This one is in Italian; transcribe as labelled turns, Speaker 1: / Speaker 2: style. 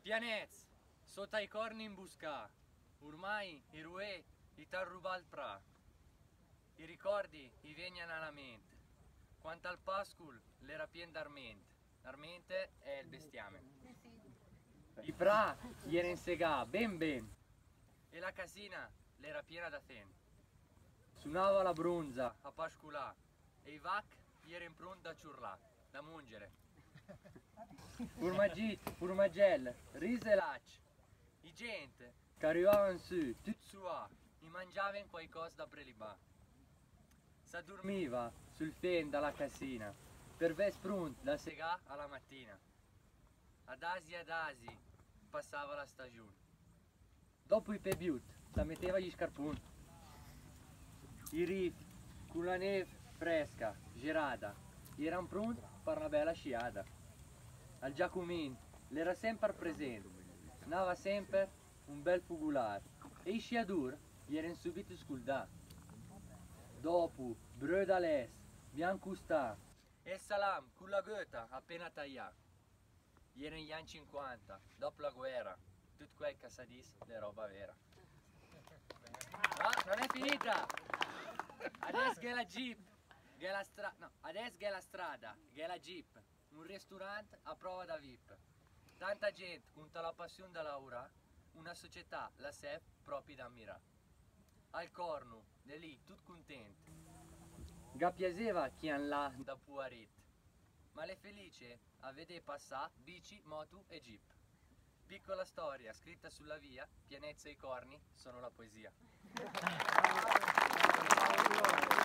Speaker 1: Pianez, sotto i corni in busca, ormai i ruè li t'han rubat pra. I ricordi i vegnan alla mente, quanto al pascul l'era pien d'armente. L'armente è il bestiame. I pra gli era insegà ben ben, e la casina l'era piena da ten. Suonava la brunza a pasculà, e i vac gli era in pronto da ciurlà, da mungere. Formagit, formagel, rise e lac. I gente che arrivavano su, tut suà, e mangiavano qualcosa da prelibà. S'addormiva sul fen dalla casina, per ves pronto da segà alla mattina. Ad asi, passava la stagione. Dopo i pebiut, la metteva gli scarponi. I rif, con la neve fresca, gelata, erano pronti per una bella sciata. Al Giacomin l'era sempre presente, nava sempre un bel fugulare e i sciadur gli erano subito scaldati. Dopo, brödales, biancustà e salam con la gota appena tagliata. Erano gli anni 50, dopo la guerra, tutto quel che si dice è roba vera. No, non è finita! Adesso che la Jeep, che la strada, no, adesso che la strada, che la Jeep, un ristorante a prova da VIP. Tanta gente con la passione da lavorare, una società, la SEP, proprio da ammirare. Al corno, di lì, tutto contento. Ga piaceva chi han là da puarit, ma le felice a vedere passare bici, moto e jeep. Piccola storia scritta sulla via, pianezza e i corni sono la poesia.